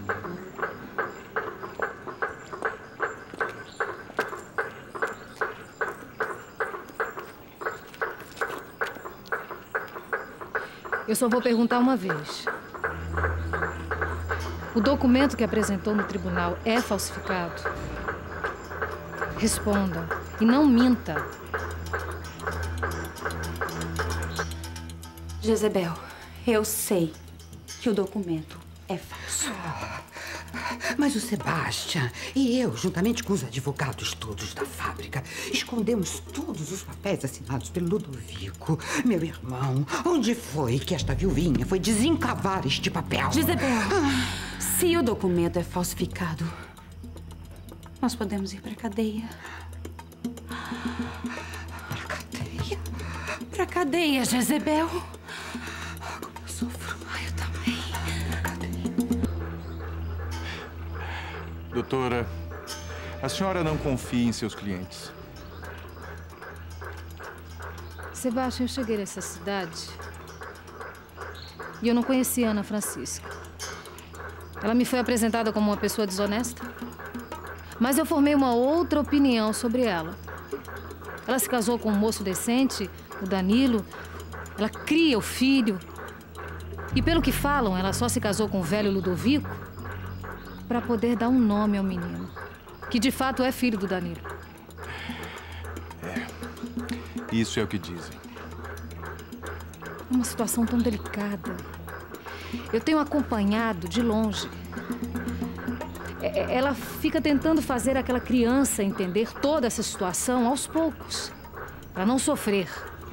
Eu só vou perguntar uma vez. O documento que apresentou no tribunal é falsificado? Responda e não minta. Jezebel, eu sei que o documento é falso. Mas o Sebastian e eu, juntamente com os advogados todos da fábrica, escondemos todos os papéis assinados pelo Ludovico, meu irmão. Onde foi que esta viuvinha foi desencavar este papel? Jezebel, se o documento é falsificado, nós podemos ir pra cadeia. Pra cadeia? Pra cadeia, Jezebel. Como eu sofro. Ai, eu também. Pra cadeia. Doutora, a senhora não confia em seus clientes. Sebastian, eu cheguei nessa cidade e eu não conhecia Ana Francisca. Ela me foi apresentada como uma pessoa desonesta, mas eu formei uma outra opinião sobre ela. Ela se casou com um moço decente, o Danilo. Ela cria o filho. E pelo que falam, ela só se casou com o velho Ludovico para poder dar um nome ao menino, que de fato é filho do Danilo. Isso é o que dizem. É uma situação tão delicada. Eu tenho acompanhado de longe. Ela fica tentando fazer aquela criança entender toda essa situação aos poucos, para não sofrer.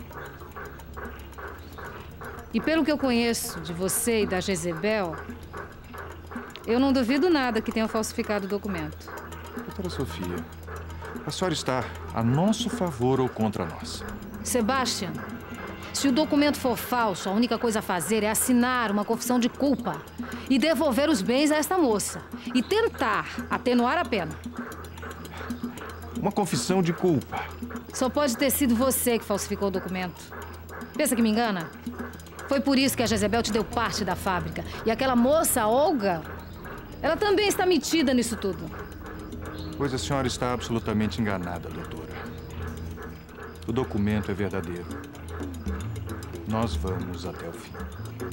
E pelo que eu conheço de você e da Jezebel, eu não duvido nada que tenham falsificado o documento. Doutora Sofia, a senhora está a nosso favor ou contra nós? Sebastian, se o documento for falso, a única coisa a fazer é assinar uma confissão de culpa e devolver os bens a esta moça e tentar atenuar a pena. Uma confissão de culpa. Só pode ter sido você que falsificou o documento. Pensa que me engana? Foi por isso que a Jezebel te deu parte da fábrica. E aquela moça, Olga, ela também está metida nisso tudo. Pois a senhora está absolutamente enganada, doutora. O documento é verdadeiro. Nós vamos até o fim.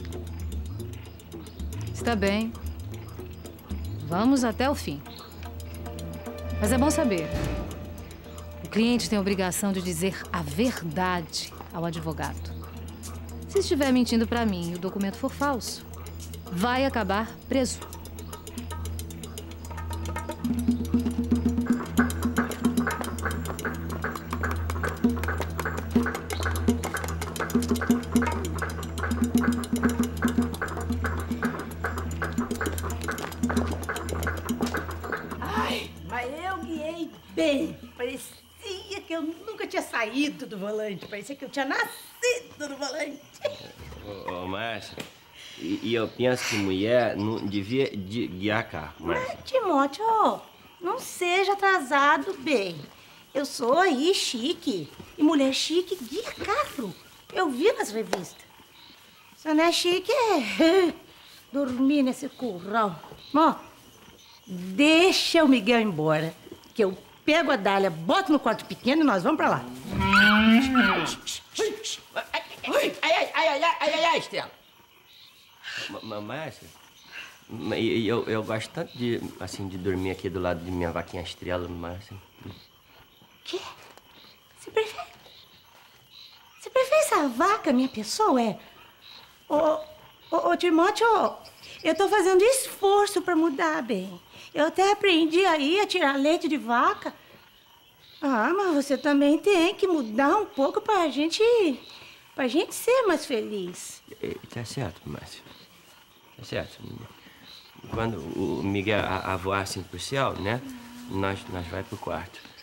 Está bem. Vamos até o fim. Mas é bom saber. O cliente tem a obrigação de dizer a verdade ao advogado. Se estiver mentindo para mim e o documento for falso, vai acabar preso. Ai, mas eu guiei bem. Parecia que eu nunca tinha saído do volante. Parecia que eu tinha nascido no volante. Ô, Márcia, e eu penso que mulher não devia guiar carro, Márcia. Mas, Timóteo, não seja atrasado, bem. Eu sou aí chique. E mulher chique guia carro. Eu vi nas revistas. Se não é chique, é dormir nesse curral. Ó, deixa o Miguel embora, que eu pego a Dália, boto no quarto pequeno e nós vamos pra lá. Ai, Estela. Márcia, eu gosto tanto de, assim, de dormir aqui do lado de minha vaquinha Estrela, Márcia. Quê? Você prefere? Você prefere essa vaca, minha pessoa, é? Ô, Timóteo, eu tô fazendo esforço pra mudar, bem. Eu até aprendi aí a tirar leite de vaca. Ah, mas você também tem que mudar um pouco pra gente ser mais feliz. Tá certo, Márcia. Tá certo. Quando o Miguel voar assim pro céu, né? Nós vai pro quarto.